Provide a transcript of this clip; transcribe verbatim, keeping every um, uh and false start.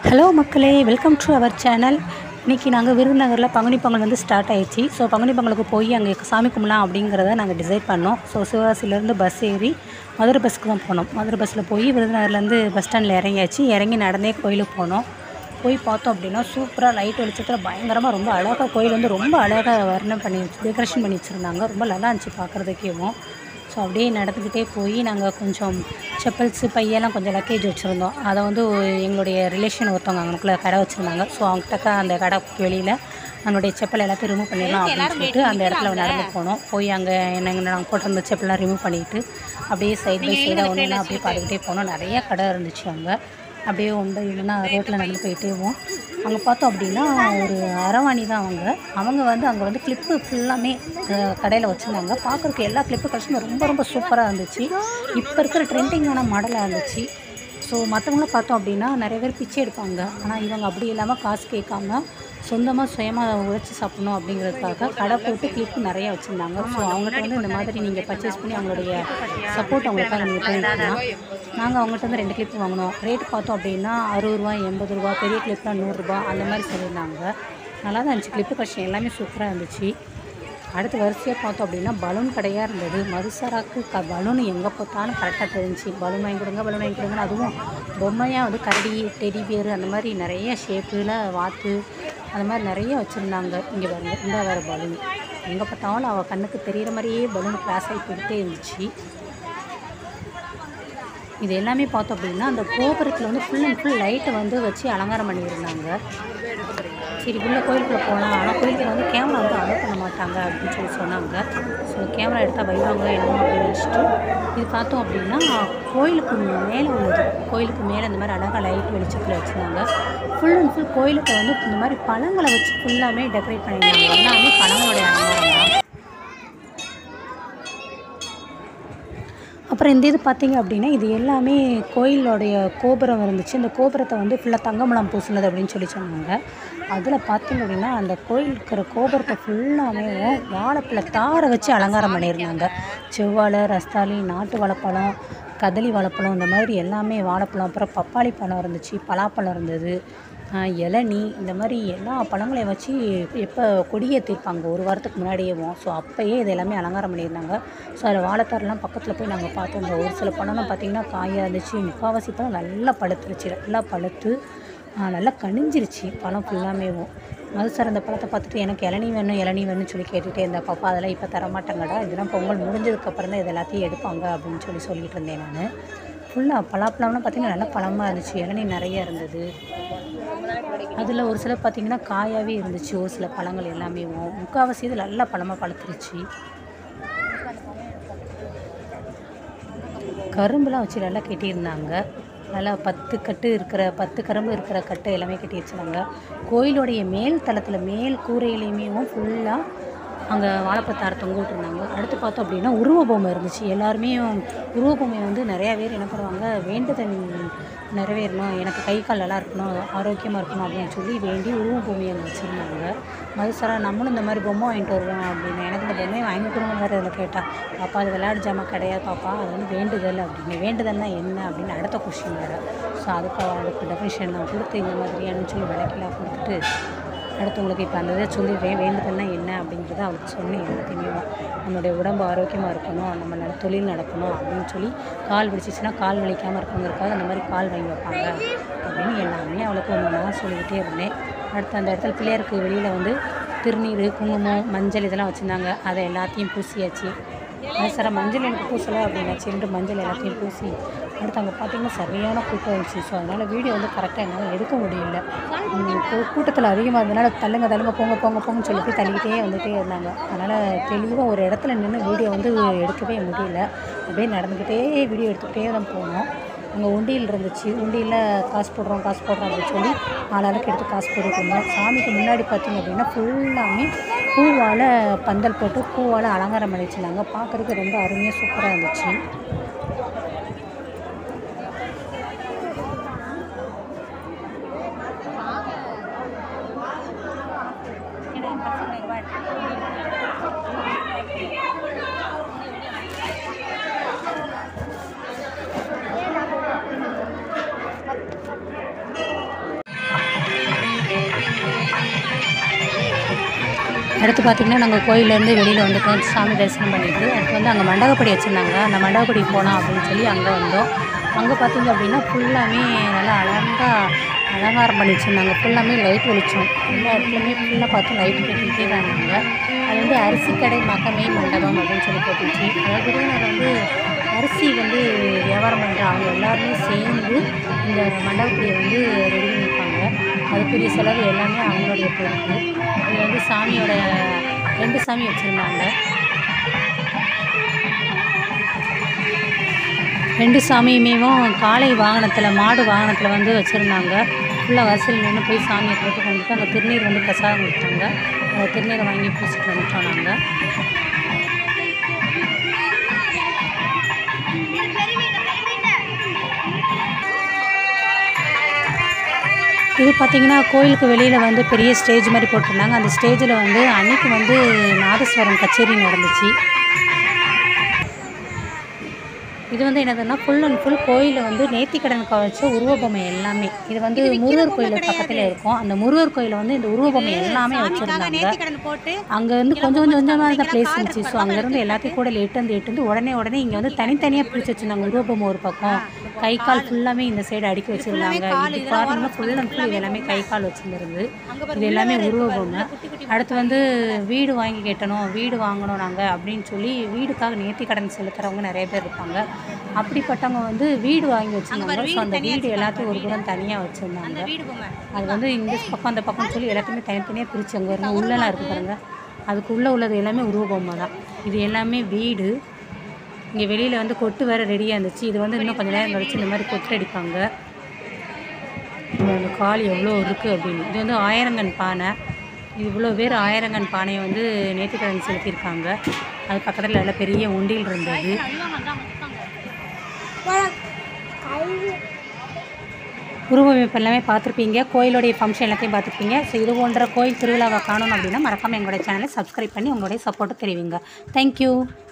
Hello மக்களே, welcome to our channel. இன்றைக்கி நாங்கள் விருதுநகரில் பங்குனி பொங்கல் வந்து ஸ்டார்ட் ஆயிடுச்சு. ஸோ பங்குனி பொங்கலுக்கு போய் அங்கே சாமி கும்பிடலாம் அப்படிங்கிறத நாங்கள் டிசைட் பண்ணோம். ஸோ சிவகாசிலேருந்து பஸ் ஏறி மதுரை பஸ்ஸுக்கு தான் போனோம். மதுரை பஸ்ஸில் போய் விருதுநகர்லேருந்து பஸ் ஸ்டாண்டில் இறங்கியாச்சு. இறங்கி நடந்தே கோயிலுக்கு போனோம். போய் பார்த்தோம் அப்படின்னா சூப்பராக லைட் வெளிச்சத்தில் பயங்கரமாக ரொம்ப அழகாக கோயில் வந்து ரொம்ப அழகாக வர்ணம் பண்ணி வச்சு டெக்கரேஷன் பண்ணி வச்சுருந்தாங்க. ரொம்ப நல்லா இருந்துச்சு பார்க்குறதுக்கேவும். ஸோ அப்படியே நடந்துக்கிட்டே போய் நாங்கள் கொஞ்சம் செப்பல்ஸு பையெல்லாம் கொஞ்சம் லக்கேஜ் வச்சுருந்தோம். அதை வந்து எங்களுடைய ரிலேஷன் ஒருத்தவங்க அவங்களுக்குள்ள கடை வச்சுருந்தாங்க. ஸோ அவங்ககிட்ட அந்த கடைக்கு வெளியில் நம்மளுடைய செப்பல் எல்லாத்தையும் ரிமூவ் பண்ணிடலாம் அப்படின்னு சொல்லிட்டு அந்த இடத்துல நடந்து போனோம். போய் அங்கே என்னங்க நாங்கள் போட்டிருந்த செப்பல்லாம் ரிமூவ் பண்ணிவிட்டு அப்படியே சைட் பை சைடாக ஒன்று ஒன்றா அப்படியே பார்த்துக்கிட்டே போனோம். நிறைய கடை இருந்துச்சு அங்கே. அப்படியே ஒன்று இல்லைன்னா ரோட்டில் நடந்து போயிட்டேவோம். அங்கே பார்த்தோம் அப்படின்னா ஒரு அரவாணி தான் அவங்க. அவங்க வந்து அங்கே வந்து கிளிப்பு ஃபுல்லாமே கடையில் வச்சுருந்தாங்க. பார்க்குறதுக்கு எல்லா கிளிப்பு கலெக்ஷனும் ரொம்ப ரொம்ப சூப்பராக இருந்துச்சு. இப்போ இருக்கிற ட்ரெண்டிங்கான மாடலாக இருந்துச்சு. ஸோ மற்றவங்களும் பார்த்தோம் அப்படின்னா நிறைய பேர் பிச்சை எடுப்பாங்க. ஆனால் இவங்க அப்படி இல்லாமல் காசு கேட்காம சொந்தமாக சுயமாக உழைச்சி சாப்பிடணும் அப்படிங்கிறதுக்காக கடை போட்டு கிளிப்பு நிறையா வச்சுருந்தாங்க. ஸோ அவங்ககிட்ட வந்து இந்த மாதிரி நீங்கள் பர்ச்சேஸ் பண்ணி அவங்களுடைய சப்போர்ட் அவங்களுக்காக நீங்கள் பண்ணிக்கலாம். நாங்கள் அவங்கள்ட்ட வந்து ரெண்டு கிளிப்பு வாங்கினோம். ரேட் பார்த்தோம் அப்படின்னா அறுபது ரூபா எண்பது ரூபா, பெரிய கிளிப்லாம் நூறுரூபா அந்த மாதிரி சொல்லியிருந்தாங்க. நல்லா தான் இருந்துச்சு. கிளிப்பு கலெக்ஷன் எல்லாமே சூப்பராக இருந்துச்சு. அடுத்து வரிசையாக பார்த்தோம் அப்படின்னா பலூன் கடையாக இருந்தது. மதுசராக்கு க பலூன் எங்கே பார்த்தாலும் கரெக்டாக தெரிஞ்சு பலூன் வாங்கி கொடுங்க பலூன் வாங்கி கொடுங்கன்னு. அதுவும் பொம்மையாக வந்து கரடி டெடி பியர் அந்த மாதிரி நிறைய ஷேப்பில் வாத்து அந்த மாதிரி நிறைய வச்சுருந்தாங்க. இங்கே பாருங்க, இந்த வேறு பலூன் எங்கே பார்த்தாலும் அவள் கண்ணுக்கு தெரிகிற மாதிரியே பலூன் கிளாஸ் ஆகி போயிட்டே இருந்துச்சு. இது எல்லாமே பார்த்தோம் அப்படின்னா அந்த கோபுரத்தில் வந்து ஃபுல் அண்ட் ஃபுல் லைட்டை வந்து வச்சு அலங்காரம் பண்ணியிருந்தாங்க. சரி உள்ளே கோயிலுக்குள்ளே போகலாம், ஆனால் கோயிலுக்கு வந்து கேமரா வந்து அலோவ் பண்ண மாட்டாங்க அப்படின்னு சொல்லி சொன்னாங்க. ஸோ கேமரா எடுத்தால் வைவாங்க என்னமோ அப்படின்னு நினச்சிட்டு இது பார்த்தோம் அப்படின்னா கோயிலுக்கு மேலே உள்ளது. கோயிலுக்கு மேலே இந்த மாதிரி அழகாக லைட் வெளிச்சத்தில் வச்சுருந்தாங்க. ஃபுல் அண்ட் ஃபுல் கோயிலுக்கு வந்து இந்த மாதிரி பழங்களை வச்சு ஃபுல்லாமே டெக்கரேட் பண்ணியிருந்தாங்க. எல்லாமே பழங்களுடைய அலங்காரம் தான். அப்புறம் இந்த இது பார்த்திங்க அப்படின்னா இது எல்லாமே கோயிலோடைய கோபுரம் இருந்துச்சு. இந்த கோபுரத்தை வந்து ஃபுல்லாக தங்கமலம் பூசினது அப்படின்னு சொல்லி சொன்னாங்க. அதில் பார்த்திங்க அப்படின்னா அந்த கோயில் இருக்கிற கோபுரத்தை ஃபுல்லாமே வாழைப்பழ தாரை வச்சு அலங்காரம் பண்ணியிருந்தாங்க. செவ்வாழை, ரஸ்தாளி, நாட்டு வாழைப்பழம், கதலி வாழைப்பழம் இந்த மாதிரி எல்லாமே வாழைப்பழம், அப்புறம் பப்பாளி பழம் இருந்துச்சு, பலாப்பழம் இருந்தது, இளநீ இந்த மாதிரி எல்லா பழங்களையும் வச்சு எப்போ கொடியேற்றிருப்பாங்க ஒரு வாரத்துக்கு முன்னாடியேவும். ஸோ அப்போயே இது எல்லாமே அலங்காரம் பண்ணியிருந்தாங்க. ஸோ அதில் வாழைத்தாரெலாம் பக்கத்தில் போய் நாங்கள் பார்த்தோம். இந்த ஒரு சில பழம்லாம் பார்த்திங்கன்னா காயாக இருந்துச்சு. முக்கால்வாசி பழம் நல்லா பழுத்துருச்சு. நல்லா பழுத்து நல்லா கனிஞ்சிருச்சு பழம் ஃபுல்லாமேவும். மதுசார் அந்த பழத்தை பார்த்துட்டு எனக்கு இளநீ வேணும் இளநீ வேணும்னு சொல்லி கேட்டுகிட்டே இருந்தேன். பாப்பா அதெல்லாம் இப்போ தரமாட்டாங்கடா, இதெல்லாம் பொங்கல் முடிஞ்சதுக்கப்புறம் தான் இது எல்லாத்தையும் எடுப்பாங்க அப்படின்னு சொல்லி சொல்லிகிட்டு இருந்தேன் நான். ஃபுல்லாக பலாப்பழம்லாம் பார்த்திங்கன்னா நல்லா பழமாக இருந்துச்சு. இளநீ நிறைய இருந்தது. அதில் ஒரு சில பார்த்திங்கன்னா காயாகவே இருந்துச்சு. ஒரு சில பழங்கள் எல்லாமே முக்கால்வாசி இது நல்லா பழமாக பழுத்துருச்சு. கரும்புலாம் வச்சு நல்லா கட்டியிருந்தாங்க. நல்லா பத்து கட்டு இருக்கிற பத்து கரும்பு இருக்கிற கட்டை எல்லாமே கட்டி வச்சுருந்தாங்க. கோயிலுடைய மேல் தளத்தில் மேல் கூரையிலையுமே ஃபுல்லாக அங்கே வாழைப்பழத்தாரை தொங்க விட்டுருந்தாங்க. அடுத்து பார்த்தோம் அப்படின்னா உருவ பொம்மை இருந்துச்சு. எல்லாருமே உருவ பொம்மையை வந்து நிறையா பேர் என்ன பண்ணுவாங்க, வேண்டுதல் நிறைவேறணும், எனக்கு கை கால் நல்லா இருக்கணும், ஆரோக்கியமாக இருக்கணும் அப்படின்னு சொல்லி வேண்டி உருவ பொம்மையை அங்கே வச்சுருந்தாங்க. மதுசாரா நம்மளும் இந்த மாதிரி பொம்மை வாங்கிட்டு வருவோம் அப்படின்னு. எனக்கு இந்த பொம்மையை வாங்கி கொடுங்க வேறு இதில் கேட்டால், பாப்பா அது விளையாட்டு ஜாமான் கிடையாது பாப்பா, அது வந்து வேண்டுதல் அப்படின்னு. வேண்டுதல்னால் என்ன அப்படின்னு அடுத்த கொஸ்டின் வேறு. ஸோ அதுக்கு அதுக்கு டெஃபினிஷன் நான் கொடுத்து இந்த மாதிரியானு சொல்லி விளக்கலாம் கொடுத்துட்டு அடுத்தவங்களுக்கு இப்போ அந்த இதை சொல்லிடுறேன். வேண்டுதல்னால் என்ன அப்படிங்கிறத அவளுக்கு சொன்னேன். எல்லாத்தையுமே நம்மளுடைய உடம்பு ஆரோக்கியமாக இருக்கணும், நம்ம நல்ல தொழில் நடக்கணும் அப்படின்னு சொல்லி கால் பிடிச்சிச்சின்னா கால் வலிக்காமல் இருக்கணுங்கிறதுக்காக அந்த மாதிரி கால் வாங்கி வைப்பாங்க அப்படின்னு எல்லாமே அவளுக்கு ஒன்று ஒன்றா சொல்லிக்கிட்டே இருந்தேன். அடுத்து அந்த இடத்துல பிள்ளையாருக்கு வெளியில் வந்து திருநீர், குங்குமம், மஞ்சள் இதெல்லாம் வச்சுருந்தாங்க. அதை எல்லாத்தையும் பூசியாச்சு. அது சார் மஞ்சள் எனக்கு பூசலை அப்படின்னாச்சு. ரெண்டு மஞ்சள் எல்லாத்தையும் பூசி அடுத்து அங்கே பார்த்திங்கன்னா சரியான கூட்டம் இருந்துச்சு. ஸோ அதனால் வீடியோ வந்து கரெக்டாக என்னால் எடுக்க முடியல. கூட்டத்தில் அதிகமாக இருந்ததுனால தள்ளுங்க தள்ளுங்க போங்க போங்க போங்கன்னு சொல்லிட்டு தள்ளிக்கிட்டே வந்துகிட்டே இருந்தாங்க. அதனால் தெளிவாக ஒரு இடத்துல நின்று வீடியோ வந்து எடுக்கவே முடியல. அப்படியே நடந்துக்கிட்டே வீடியோ எடுத்துக்கிட்டே தான் போனோம். அங்கே உண்டியல் இருந்துச்சு. உண்டியில் காசு போடுறோம் காசு போடுறோம் அப்படின்னு சொல்லி ஆளாளுக்கு எடுத்து காசு போட்டுட்டு இருந்தோம். சாமிக்கு முன்னாடி பார்த்திங்க அப்படின்னா ஃபுல்லாமே பூவால் பந்தல் போட்டு பூவால் அலங்காரம் பண்ணி வச்சுருந்தாங்க. பார்க்குறதுக்கு ரொம்ப அருமையாக சூப்பராக இருந்துச்சு. அடுத்து பார்த்திங்கன்னா நாங்கள் கோயிலேருந்து வெளியில் வந்துட்டோம் சாமி தரிசனம் பண்ணிவிட்டு. அடுத்து வந்து அங்கே மண்டகப்படி வச்சுருந்தாங்க. அந்த மண்டகப்படி போகலாம் அப்படின்னு சொல்லி அங்கே வந்தோம். அங்கே பார்த்திங்க அப்படின்னா ஃபுல்லாமே நல்லா அழகாக அலங்காரம் பண்ணி வச்சுருந்தாங்க. ஃபுல்லாமே லைட் வெளிச்சம், எல்லா இடத்துலையுமே ஃபுல்லாக பார்த்து லைட் கட்டிகிட்டே தான் இருந்தாங்க. அது வந்து அரிசி கடை மகமே மண்டபம் அப்படின்னு சொல்லி போட்டுச்சு. அதாவது விருதுநகர் வந்து அரிசி வந்து வியாபாரம் பண்ணுற அவங்க எல்லாருமே சேர்ந்து இந்த மண்டபப்படியை வந்து ரெடி பண்ணியிருப்பாங்க. அதுக்குரிய செலவு எல்லாமே அவங்களுடைய பொறுப்பு. இது வந்து சாமியோட ரெண்டு சாமி வச்சுருந்தாங்க. ரெண்டு சாமியுமேவும் காளை வாகனத்தில் மாடு வாகனத்தில் வந்து வச்சுருந்தாங்க. ஃபுல்லாக வரிசையில் நின்று போய் சாமியை போட்டு கொண்டுட்டு அங்கே திருநீர் வந்து பிரசாதம் கொடுத்தாங்க. அந்த திருநீரை வாங்கி பூசிட்டு வந்துட்டோம் நாங்கள். இது பார்த்திங்கன்னா கோயிலுக்கு வெளியில் வந்து பெரிய ஸ்டேஜ் மாதிரி போட்டிருந்தாங்க. அந்த ஸ்டேஜில் வந்து அன்னைக்கு வந்து நாதஸ்வரம் கச்சேரி நடந்துச்சு. இது வந்து என்னதுன்னா ஃபுல் அண்ட் ஃபுல் கோயிலில் வந்து நேர்த்திக்கடனுக்கு வச்ச உருவபொம்மை எல்லாமே. இது வந்து முருகர் கோயில் பக்கத்தில் இருக்கும். அந்த முருகர் கோயிலில் வந்து இந்த உருவபொம்மை எல்லாமே வச்சுருந்தாங்க. அங்கே வந்து கொஞ்சம் கொஞ்சம் கொஞ்சமாக தான் பிளேஸ் இருந்துச்சு. ஸோ அங்கேருந்து எல்லாத்தையும் கூட எட்டு எட்டு உடனே உடனே இங்கே வந்து தனித்தனியாக பிடிச்சி வச்சுருந்தாங்க. உருவபொம்மை ஒரு பக்கம், கை கால் ஃபுல்லாமே இந்த சைடு அடுக்கி வச்சுருந்தாங்க. இது பார்த்தீங்கன்னா ஃபுல் அண்ட் ஃபுல் இது எல்லாமே கை கால் வச்சுருந்துருந்து. இது எல்லாமே உருவபொம்மை. அடுத்து வந்து வீடு வாங்கி கேட்டணும், வீடு வாங்கணும் நாங்கள் அப்படின்னு சொல்லி வீடுக்காக நேர்த்திக்கடன் செலுத்துகிறவங்க நிறைய பேர் இருப்பாங்க. அப்படிப்பட்டவங்க வந்து வீடு வாங்கி வச்சுருந்தாங்க. ஸோ அந்த வீடு எல்லாத்தையும் ஒரு புறம் தனியாக வச்சுருந்தாங்க. அது வந்து இந்த பக்கம் அந்த பக்கம்னு சொல்லி எல்லாத்தையுமே தனித்தனியாக பிரித்து அங்கே வருங்க உள்ளெல்லாம் இருக்குது பாருங்க. அதுக்குள்ளே உள்ளது எல்லாமே உருவபொம்மை தான். இது எல்லாமே வீடு. இங்கே வெளியில் வந்து கொட்டு வேறு ரெடியாக இருந்துச்சு. இது வந்து இன்னும் கொஞ்சம் நேரம் கழிச்சு இந்த மாதிரி கொட்டு அடிப்பாங்க. அந்த கால் எவ்வளோ இருக்குது அப்படின்னு. இது வந்து ஆயிரங்கன் பானை. இவ்வளோ பேர் ஆயிரங்கன் பானையை வந்து நேர்த்திக்கடன் செலுத்தியிருக்காங்க. அது பக்கத்தில் எல்லாம் பெரிய உண்டியல் இருந்தது. உருவமைப்பு எல்லாமே பார்த்துருப்பீங்க. கோயிலுடைய ஃபங்க்ஷன் எல்லாத்தையும் பார்த்துருப்பீங்க. ஸோ இது போன்ற கோயில் திருவிழாவை காணணும் அப்படின்னா மறக்காமல் எங்களுடைய சேனலை சப்ஸ்கிரைப் பண்ணி உங்களுடைய சப்போர்ட்டை தெரிவிங்க. தேங்க்யூ.